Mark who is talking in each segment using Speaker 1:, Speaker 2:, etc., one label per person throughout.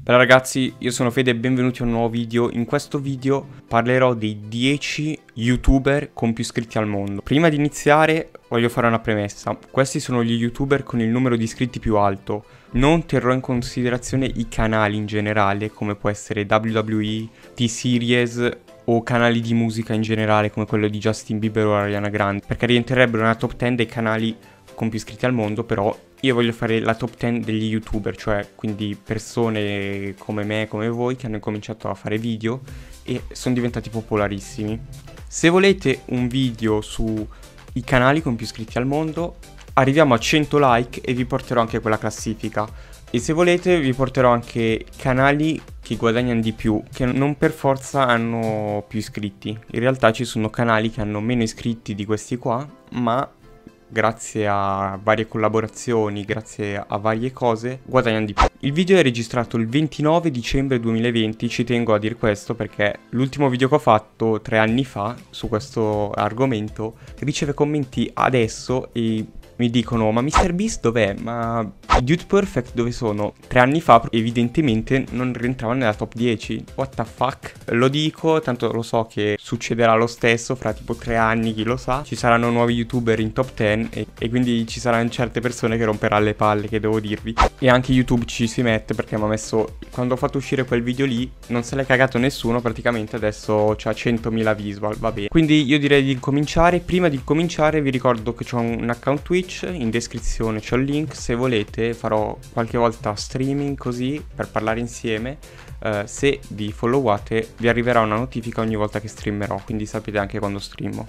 Speaker 1: Bella ragazzi, io sono Fede e benvenuti a un nuovo video. In questo video parlerò dei 10 youtuber con più iscritti al mondo. Prima di iniziare voglio fare una premessa. Questi sono gli youtuber con il numero di iscritti più alto. Non terrò in considerazione i canali in generale, come può essere WWE, T-Series o canali di musica in generale come quello di Justin Bieber o Ariana Grande, perché rientrerebbero nella top 10 dei canali con più iscritti al mondo. Però io voglio fare la top 10 degli youtuber, cioè quindi persone come me, come voi, che hanno incominciato a fare video e sono diventati popolarissimi. Se volete un video sui canali con più iscritti al mondo, arriviamo a 100 like e vi porterò anche quella classifica. E se volete vi porterò anche canali che guadagnano di più, che non per forza hanno più iscritti. In realtà ci sono canali che hanno meno iscritti di questi qua, ma grazie a varie collaborazioni, grazie a varie cose, guadagnano di più. Il video è registrato il 29 dicembre 2020, ci tengo a dire questo perché l'ultimo video che ho fatto 3 anni fa su questo argomento riceve commenti adesso e mi dicono: ma MrBeast dov'è? Ma i Dude Perfect dove sono? 3 anni fa evidentemente non rientravano nella top 10. What the fuck? Lo dico, tanto lo so che succederà lo stesso fra tipo 3 anni, chi lo sa. Ci saranno nuovi youtuber in top 10 e quindi ci saranno certe persone che romperanno le palle, che devo dirvi. E anche YouTube ci si mette, perché mi ha messo, quando ho fatto uscire quel video lì, non se l'è cagato nessuno praticamente, adesso c'ha 100.000 visual, va bene. Quindi io direi di cominciare. Prima di cominciare vi ricordo che c'ho un account Twitch, in descrizione c'ho il link, se volete farò qualche volta streaming così per parlare insieme. Se vi followate vi arriverà una notifica ogni volta che streamerò, quindi sapete anche quando streamo.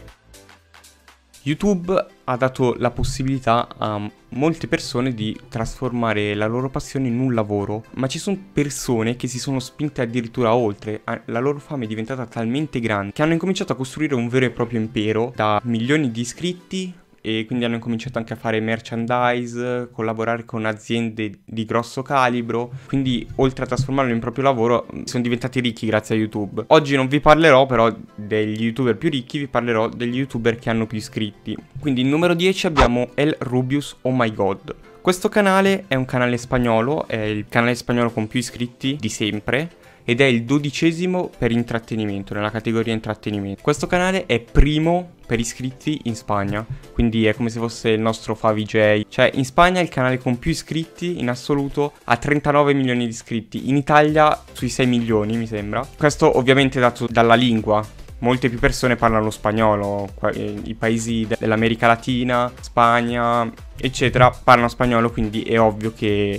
Speaker 1: YouTube ha dato la possibilità a molte persone di trasformare la loro passione in un lavoro, ma ci sono persone che si sono spinte addirittura oltre. La loro fama è diventata talmente grande che hanno incominciato a costruire un vero e proprio impero da milioni di iscritti, e quindi hanno incominciato anche a fare merchandise, collaborare con aziende di grosso calibro. Quindi oltre a trasformarlo in proprio lavoro sono diventati ricchi grazie a YouTube. Oggi non vi parlerò però degli youtuber più ricchi, vi parlerò degli youtuber che hanno più iscritti. Quindi il numero 10 abbiamo El Rubius Oh My God. Questo canale è un canale spagnolo, è il canale spagnolo con più iscritti di sempre ed è il 12° per intrattenimento, nella categoria intrattenimento. Questo canale è primo per iscritti in Spagna, quindi è come se fosse il nostro Favij. Cioè in Spagna il canale con più iscritti in assoluto ha 39 milioni di iscritti, in Italia sui 6 milioni mi sembra. Questo ovviamente dato dalla lingua. Molte più persone parlano spagnolo, i paesi dell'America Latina, Spagna, eccetera, parlano spagnolo, quindi è ovvio che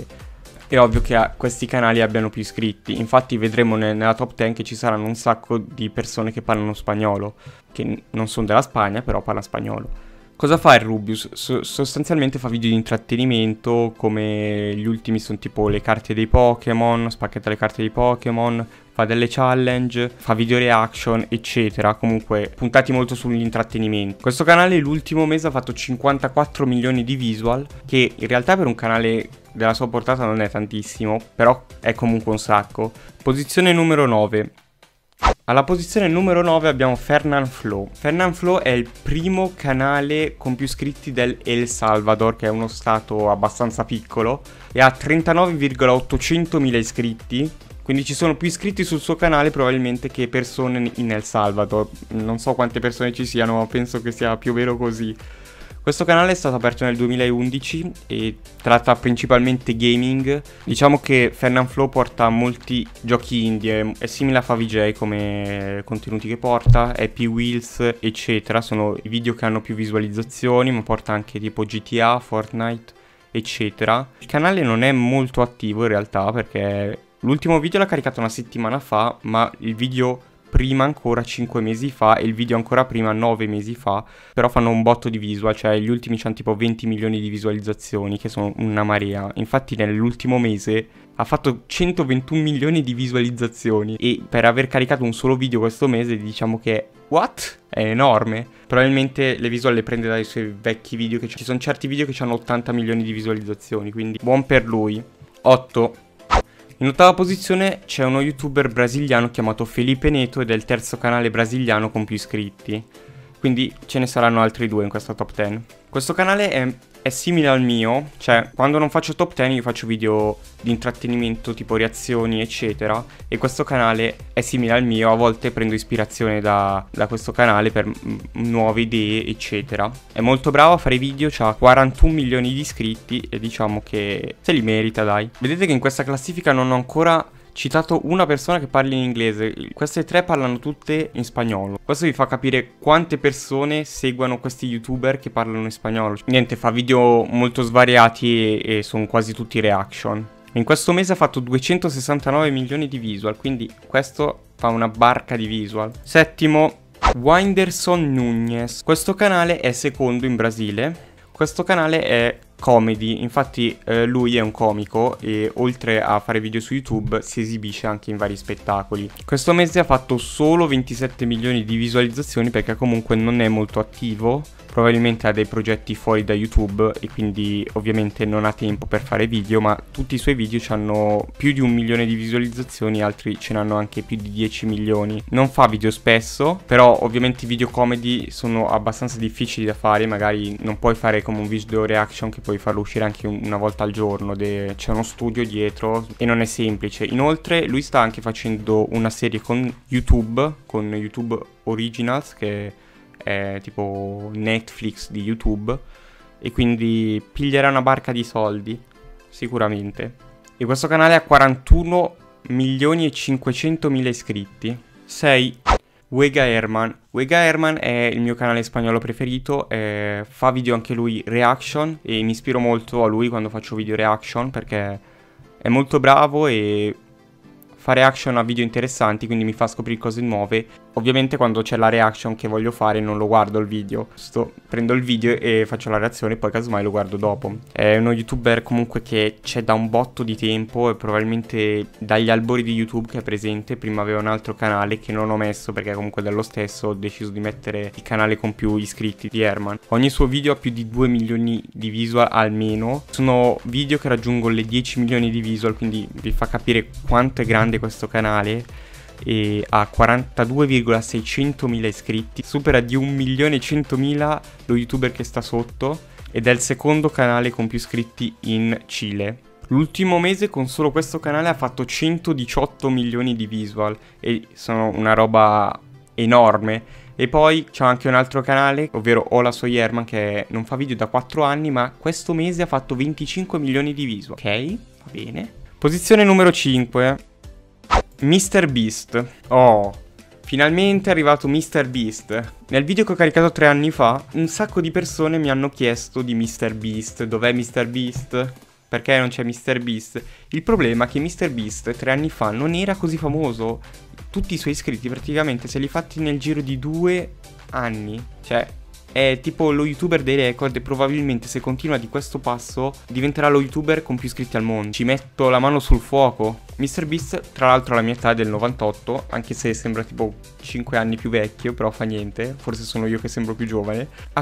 Speaker 1: questi canali abbiano più iscritti. Infatti vedremo nella top 10 che ci saranno un sacco di persone che parlano spagnolo, che non sono della Spagna, però parlano spagnolo. Cosa fa il Rubius? Sostanzialmente fa video di intrattenimento, come gli ultimi sono tipo le carte dei Pokémon, spacchetta le carte dei Pokémon, fa delle challenge, fa video reaction, eccetera. Comunque puntati molto sull'intrattenimento. Questo canale l'ultimo mese ha fatto 54 milioni di visual, che in realtà per un canale della sua portata non è tantissimo, però è comunque un sacco. Posizione numero 9. Alla posizione numero 9 abbiamo Fernanfloo. Fernanfloo è il primo canale con più iscritti del El Salvador, che è uno stato abbastanza piccolo, e ha 39.800.000 iscritti. Quindi ci sono più iscritti sul suo canale probabilmente che persone in El Salvador. Non so quante persone ci siano, ma penso che sia più o meno così. Questo canale è stato aperto nel 2011 e tratta principalmente gaming. Diciamo che Fernanfloo porta molti giochi indie, è simile a Favij come contenuti che porta, Happy Wheels, eccetera. Sono i video che hanno più visualizzazioni, ma porta anche tipo GTA, Fortnite, eccetera. Il canale non è molto attivo in realtà, perché l'ultimo video l'ha caricato una settimana fa, ma il video prima ancora 5 mesi fa e il video ancora prima 9 mesi fa. Però fanno un botto di visual, cioè gli ultimi c'hanno tipo 20 milioni di visualizzazioni, che sono una marea. Infatti nell'ultimo mese ha fatto 121 milioni di visualizzazioni, e per aver caricato un solo video questo mese diciamo che what? È enorme. Probabilmente le visual le prende dai suoi vecchi video, che ci sono certi video che hanno 80 milioni di visualizzazioni, quindi buon per lui. 8. In ottava posizione c'è uno youtuber brasiliano chiamato Felipe Neto ed è il terzo canale brasiliano con più iscritti. Quindi ce ne saranno altri due in questa top 10. Questo canale è è simile al mio, cioè quando non faccio top 10 io faccio video di intrattenimento tipo reazioni eccetera, e questo canale è simile al mio, a volte prendo ispirazione da questo canale per nuove idee eccetera. È molto bravo a fare video, ha 41 milioni di iscritti e diciamo che se li merita, dai. Vedete che in questa classifica non ho ancora citato una persona che parli in inglese, queste tre parlano tutte in spagnolo. Questo vi fa capire quante persone seguono questi youtuber che parlano in spagnolo. Niente, fa video molto svariati e sono quasi tutti reaction. In questo mese ha fatto 269 milioni di visual, quindi questo fa una barca di visual. Settimo, Whindersson Nunes. Questo canale è secondo in Brasile. Questo canale è comedy, infatti lui è un comico e oltre a fare video su YouTube si esibisce anche in vari spettacoli. Questo mese ha fatto solo 27 milioni di visualizzazioni perché comunque non è molto attivo, probabilmente ha dei progetti fuori da YouTube e quindi ovviamente non ha tempo per fare video, ma tutti i suoi video hanno più di 1 milione di visualizzazioni, altri ce n'hanno anche più di 10 milioni. Non fa video spesso, però ovviamente i video comedy sono abbastanza difficili da fare, magari non puoi fare come un video reaction che puoi farlo uscire anche una volta al giorno, c'è uno studio dietro e non è semplice. Inoltre lui sta anche facendo una serie con YouTube Originals, che è tipo Netflix di YouTube, e quindi piglierà una barca di soldi sicuramente. E questo canale ha 41 milioni e 500 mila iscritti. 6. Wega Herman. Wega Herman è il mio canale spagnolo preferito, fa video anche lui reaction e mi ispiro molto a lui quando faccio video reaction perché è molto bravo e fa reaction a video interessanti, quindi mi fa scoprire cose nuove. Ovviamente quando c'è la reaction che voglio fare non lo guardo il video, prendo il video e faccio la reazione e poi casomai lo guardo dopo. È uno youtuber comunque che c'è da un botto di tempo e probabilmente dagli albori di YouTube che è presente. Prima aveva un altro canale che non ho messo perché comunque dello stesso ho deciso di mettere il canale con più iscritti di Herman. Ogni suo video ha più di 2 milioni di visual almeno. Sono video che raggiungono le 10 milioni di visual, quindi vi fa capire quanto è grande questo canale. E ha 42,600.000 iscritti, supera di 1.100.000 lo youtuber che sta sotto ed è il secondo canale con più iscritti in Cile. L'ultimo mese con solo questo canale ha fatto 118 milioni di visual e sono una roba enorme. E poi c'è anche un altro canale, ovvero Hola Soy Herman, che non fa video da 4 anni ma questo mese ha fatto 25 milioni di visual. Ok, va bene. Posizione numero 5, MrBeast. Oh, finalmente è arrivato MrBeast. Nel video che ho caricato 3 anni fa, un sacco di persone mi hanno chiesto di MrBeast. Dov'è MrBeast? Perché non c'è MrBeast? Il problema è che MrBeast 3 anni fa non era così famoso. Tutti i suoi iscritti praticamente se li fatti nel giro di 2 anni. Cioè, è tipo lo youtuber dei record e probabilmente se continua di questo passo diventerà lo youtuber con più iscritti al mondo. Ci metto la mano sul fuoco. MrBeast tra l'altro la mia età è del 98, anche se sembra tipo 5 anni più vecchio, però fa niente, forse sono io che sembro più giovane. Ha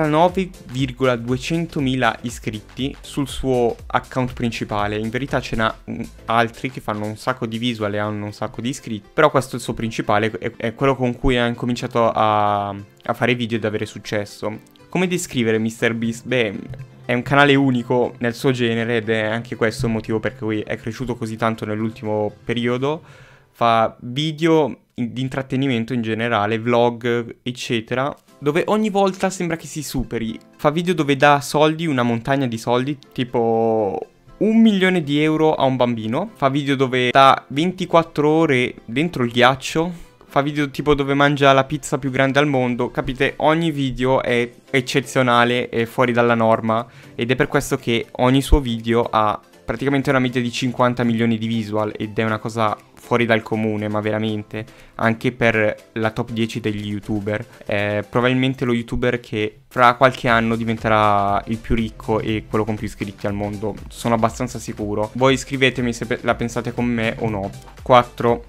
Speaker 1: 49,200.000 iscritti sul suo account principale. In verità ce n'ha altri che fanno un sacco di visual e hanno un sacco di iscritti, però questo è il suo principale, è quello con cui ha incominciato a fare video ed avere successo. Come descrivere MrBeast? Beh, è un canale unico nel suo genere ed è anche questo il motivo per cui è cresciuto così tanto nell'ultimo periodo. Fa video di intrattenimento in generale, vlog, eccetera, dove ogni volta sembra che si superi. Fa video dove dà soldi, una montagna di soldi, tipo 1 milione di euro a un bambino. Fa video dove sta 24 ore dentro il ghiaccio. Fa video tipo dove mangia la pizza più grande al mondo. Capite? Ogni video è eccezionale e fuori dalla norma. Ed è per questo che ogni suo video ha praticamente una media di 50 milioni di visual. Ed è una cosa fuori dal comune, ma veramente. Anche per la top 10 degli youtuber. È probabilmente lo youtuber che fra qualche anno diventerà il più ricco e quello con più iscritti al mondo. Sono abbastanza sicuro. Voi scrivetemi se la pensate con me o no. 4.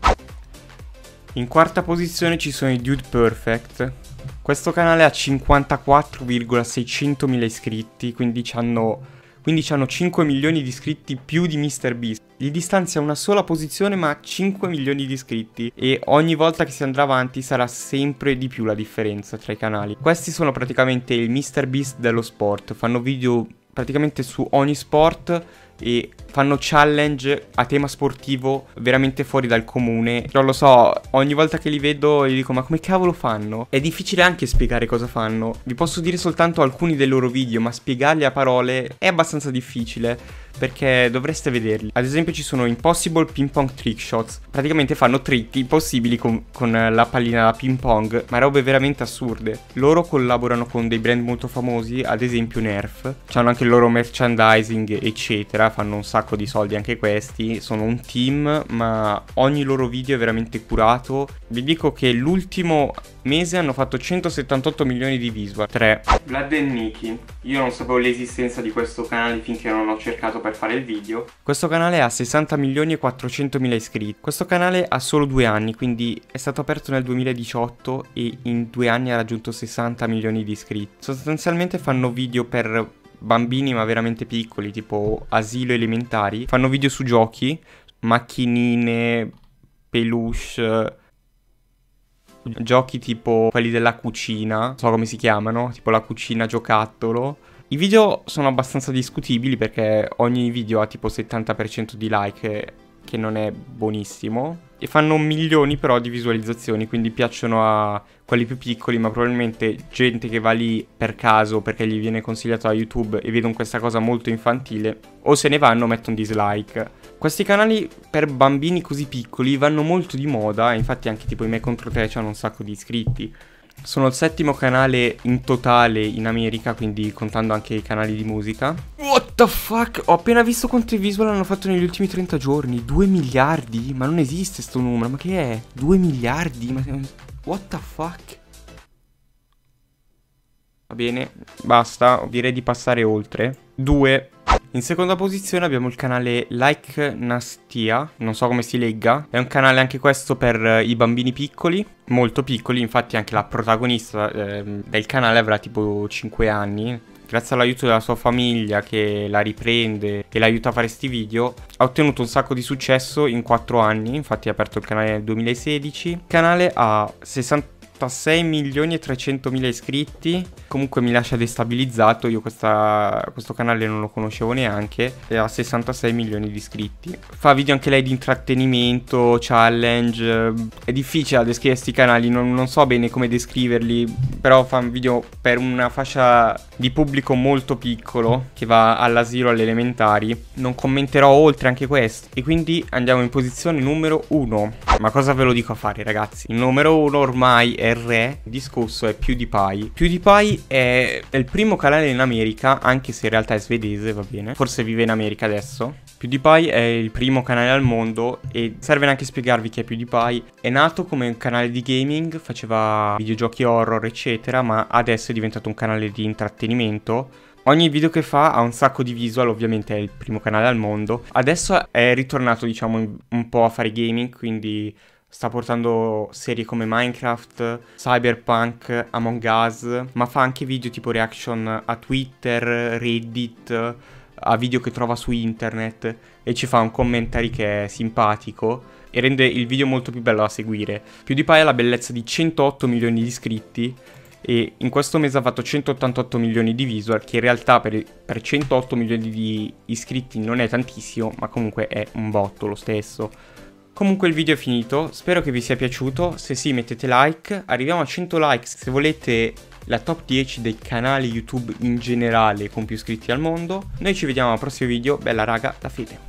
Speaker 1: In quarta posizione ci sono i Dude Perfect. Questo canale ha 54,600.000 iscritti, quindi hanno 5 milioni di iscritti più di MrBeast. Gli distanzia una sola posizione ma 5 milioni di iscritti e ogni volta che si andrà avanti sarà sempre di più la differenza tra i canali. Questi sono praticamente il MrBeast dello sport, fanno video praticamente su ogni sport e fanno challenge a tema sportivo veramente fuori dal comune. Non lo so, ogni volta che li vedo gli dico ma come cavolo fanno? È difficile anche spiegare cosa fanno. Vi posso dire soltanto alcuni dei loro video, ma spiegarli a parole è abbastanza difficile, perché dovreste vederli. Ad esempio ci sono Impossible Ping Pong Trick Shots. Praticamente fanno trick impossibili con la pallina da ping pong, ma robe veramente assurde. Loro collaborano con dei brand molto famosi, ad esempio Nerf. C'hanno anche il loro merchandising eccetera, fanno un sacco di soldi anche questi. Sono un team, ma ogni loro video è veramente curato. Vi dico che l'ultimo mese hanno fatto 178 milioni di visual. 3. Vlad e Nicky. Io non sapevo l'esistenza di questo canale finché non ho cercato per fare il video. Questo canale ha 60 milioni e 400 mila iscritti. Questo canale ha solo 2 anni, quindi è stato aperto nel 2018 e in 2 anni ha raggiunto 60 milioni di iscritti. Sostanzialmente fanno video per bambini ma veramente piccoli, tipo asilo elementari. Fanno video su giochi, macchinine, peluche, giochi tipo quelli della cucina, non so come si chiamano, tipo la cucina giocattolo. I video sono abbastanza discutibili perché ogni video ha tipo 70% di like, che non è buonissimo, e fanno milioni però di visualizzazioni, quindi piacciono a quelli più piccoli, ma probabilmente gente che va lì per caso perché gli viene consigliato da YouTube e vedono questa cosa molto infantile, o se ne vanno o mettono dislike. Questi canali per bambini così piccoli vanno molto di moda, infatti anche tipo i Me Contro Te hanno un sacco di iscritti. Sono il 7° canale in totale in America, quindi contando anche i canali di musica. What the fuck? Ho appena visto quanti visual hanno fatto negli ultimi 30 giorni. 2 miliardi? Ma non esiste sto numero, ma che è? 2 miliardi? Ma what the fuck? Va bene, basta, direi di passare oltre. 2. In seconda posizione abbiamo il canale Like Nastia, non so come si legga. È un canale anche questo per i bambini piccoli, molto piccoli, infatti anche la protagonista del canale avrà tipo 5 anni. Grazie all'aiuto della sua famiglia che la riprende e l'aiuta a fare sti video, ha ottenuto un sacco di successo in 4 anni, infatti ha aperto il canale nel 2016. Il canale ha 66 milioni e 300 mila iscritti, comunque mi lascia destabilizzato, io questo canale non lo conoscevo neanche, e ha 66 milioni di iscritti. Fa video anche lei di intrattenimento, challenge, è difficile da descrivere questi canali, non so bene come descriverli, però fa un video per una fascia di pubblico molto piccolo che va all'asilo, alle elementari. Non commenterò oltre anche questo, e quindi andiamo in posizione numero 1. Ma cosa ve lo dico a fare, ragazzi? Il numero 1 ormai è il re, il discorso è PewDiePie. PewDiePie è il primo canale in America, anche se in realtà è svedese, va bene, forse vive in America adesso. PewDiePie è il primo canale al mondo e serve neanche spiegarvi chi è PewDiePie. È nato come un canale di gaming, faceva videogiochi horror eccetera, ma adesso è diventato un canale di intrattenimento. Ogni video che fa ha un sacco di visual, ovviamente è il primo canale al mondo. Adesso è ritornato, diciamo, un po' a fare gaming, quindi sta portando serie come Minecraft, Cyberpunk, Among Us, ma fa anche video tipo reaction a Twitter, Reddit, a video che trova su internet, e ci fa un commentary che è simpatico e rende il video molto più bello da seguire. PewDiePie ha la bellezza di 108 milioni di iscritti e in questo mese ha fatto 188 milioni di visual, che in realtà per 108 milioni di iscritti non è tantissimo, ma comunque è un botto lo stesso. Comunque il video è finito, spero che vi sia piaciuto, se sì mettete like, arriviamo a 100 like se volete la top 10 dei canali YouTube in generale con più iscritti al mondo. Noi ci vediamo al prossimo video, bella raga, la fede.